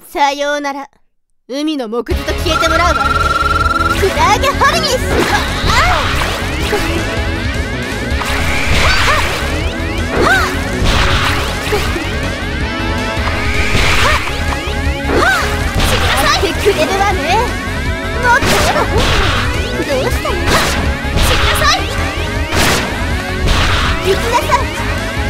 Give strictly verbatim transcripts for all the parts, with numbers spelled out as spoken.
さようなら。海の木図と消えてもらうわ。クラーゲホルニス。くれるわね。もっとどうしたの。死になさい。行きなさい。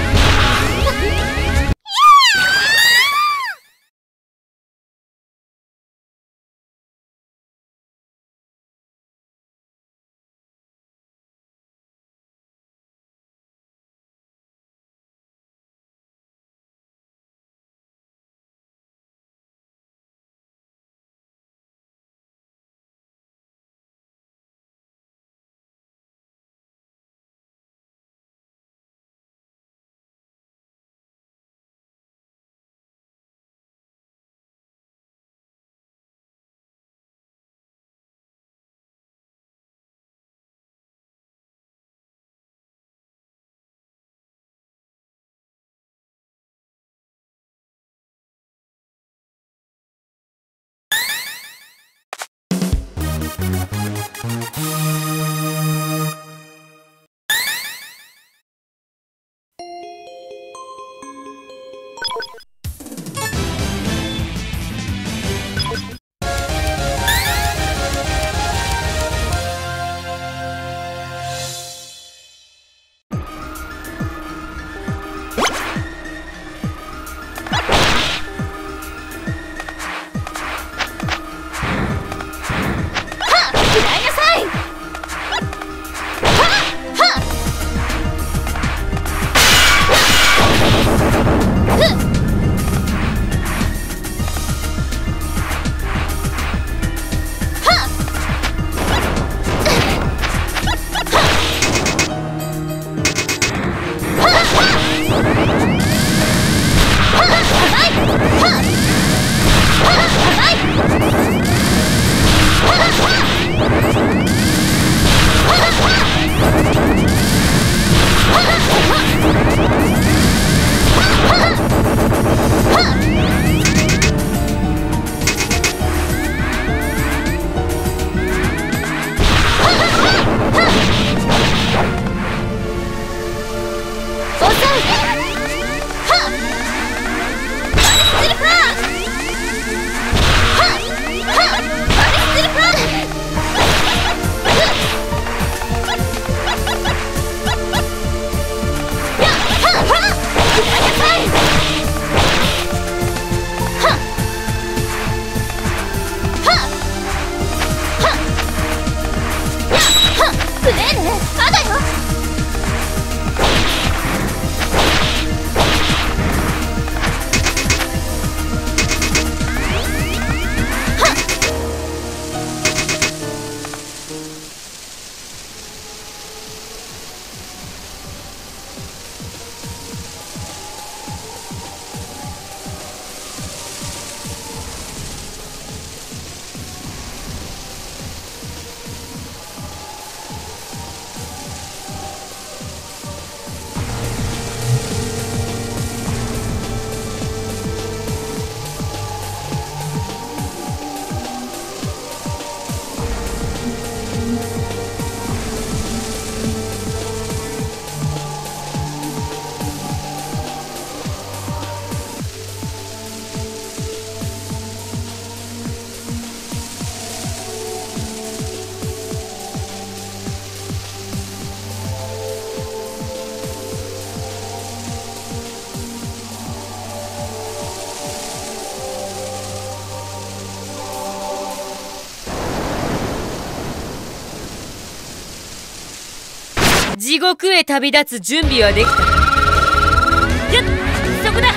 地獄へ旅立つ準備はできた。やっ、そこだ。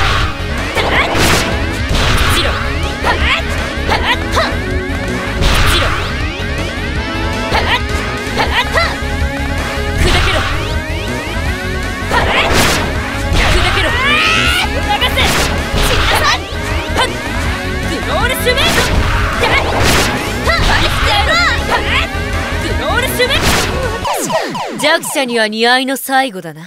ジロはっはっはっジロはっはっは砕けろはっ砕けろ流せ死になさいはっグロールシュメイトだっはっはっグロールシュメイト弱者には似合いの最後だな。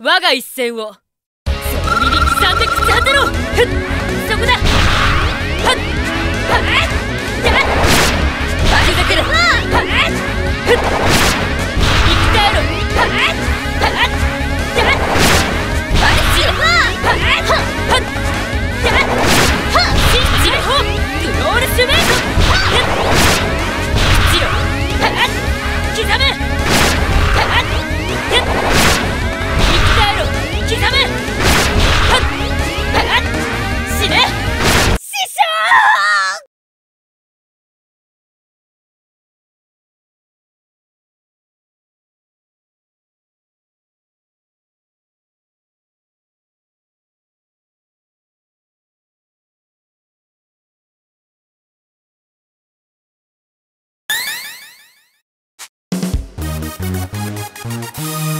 我が一戦をその身に刻んで刻んでろ。ふっそこだ。はっはっやっバリだけだ。はっふっ生き返ろ。はっはっやっバリしろ。はっはっやっはっ信じろ。グロールシュメイト。はっジロはっ刻む。はっやっ生き返ろ。刻む。はっはっ死ね。師匠。 「